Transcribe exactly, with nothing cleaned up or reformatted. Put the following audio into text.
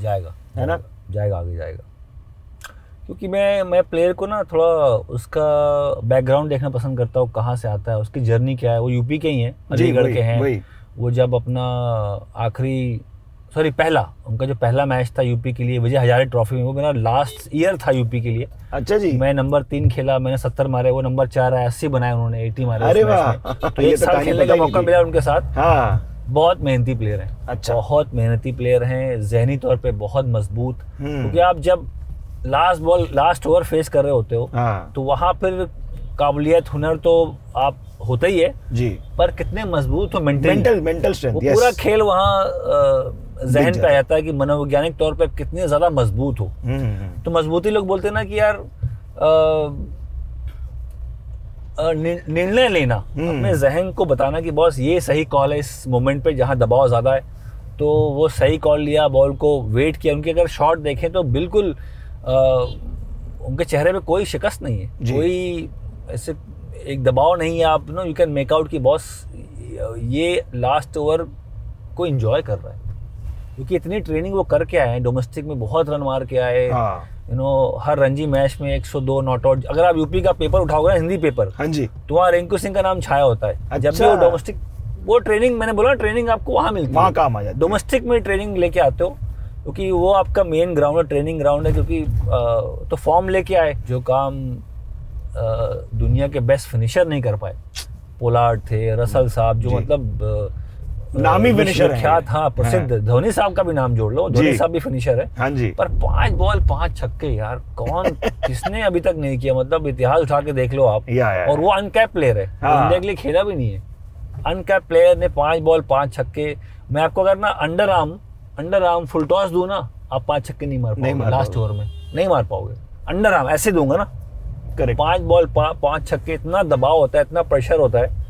जाएगा, है ना, जाएगा आगे जाएगा। क्योंकि मैं मैं प्लेयर को ना थोड़ा उसका बैकग्राउंड देखना पसंद करता हूँ, कहाँ से आता है, उसकी जर्नी क्या है। वो यूपी के ही हैं, अलीगढ़ के हैं। वो जब अपना आखिरी सॉरी पहला उनका जो पहला मैच था यूपी के लिए विजय हजारे ट्रॉफी में, वो मेरा लास्ट ईयर था यूपी के लिए। अच्छा जी। मैं नंबर तीन खेला, मैंने सत्तर मारे, वो नंबर चार आया, अस्सी बनाए उन्होंने, अस्सी मारे। अरे वाह, तो एक साल खेलने का मौका मिला उनके साथ। हाँ, बहुत मेहनती प्लेयर हैं। अच्छा, बहुत मेहनती प्लेयर हैं, ज़हनी तौर पे बहुत मजबूत। क्योंकि आप जब last ball last over face कर रहे होते हो, हाँ, तो वहां फिर काबिलियत हुनर तो आप होता ही है जी, पर कितने मजबूत हो मेंटल मेंटल मेंटल स्ट्रेंथ, पूरा खेल वहाँ जहन पे आ जाता है कि मनोवैज्ञानिक तौर पे कितने ज्यादा मजबूत हो। तो मजबूती लोग बोलते हैं ना कि यार निर्णय लेना, अपने जहन को बताना कि बॉस ये सही कॉल है इस मोमेंट पे जहाँ दबाव ज्यादा है, तो वो सही कॉल लिया, बॉल को वेट किया। उनके अगर शॉट देखें तो बिल्कुल आ, उनके चेहरे पे कोई शिकस्त नहीं है, कोई ऐसे एक दबाव नहीं है। आप know you can make out की बॉस ये लास्ट ओवर को एंजॉय कर रहा है, क्योंकि इतनी ट्रेनिंग वो करके आए हैं। डोमेस्टिक में बहुत रन मार के आए, यू नो हर रणजी मैच में एक सौ दो नॉट आउट। अगर आप यूपी का पेपर उठाओगे ना, हिंदी पेपर, हाँ जी, तो वहाँ रिंकू सिंह का नाम छाया होता है। अच्छा। जब भी वो डोमेस्टिक वो ट्रेनिंग, मैंने बोला ट्रेनिंग आपको वहाँ मिलती है, वहाँ काम आ जाती है। डोमेस्टिक में ट्रेनिंग लेके आते हो, क्योंकि वो आपका मेन ग्राउंड है, ट्रेनिंग ग्राउंड है। क्योंकि आ, तो फॉर्म लेके आए, जो काम आ, दुनिया के बेस्ट फिनिशर नहीं कर पाए। पोलार्ड थे, रसल साहब, जो मतलब नामी फिनिशर ख्यात, हाँ प्रसिद्ध। धोनी साहब का भी नाम जोड़ लो, धोनी साहब भी फिनिशर है। हाँ जी। पर पांच बॉल पांच छक्के यार, कौन किसने अभी तक नहीं किया? मतलब इतिहास उठा के देख लो आप। या, या, और वो अनकैप प्लेयर है, इंडिया के लिए खेला भी नहीं है। अनकैप प्लेयर ने पांच बॉल पांच छक्के। मैं आपको अगर ना under arm under arm full toss दूं ना, आप पांच छक्के नहीं मार पाओगे लास्ट ओवर में, नहीं मार पाओगे। अंडर आर्म ऐसे दूंगा ना, करेक्ट, पांच बॉल पांच छक्के, इतना दबाव होता है, इतना प्रेशर होता है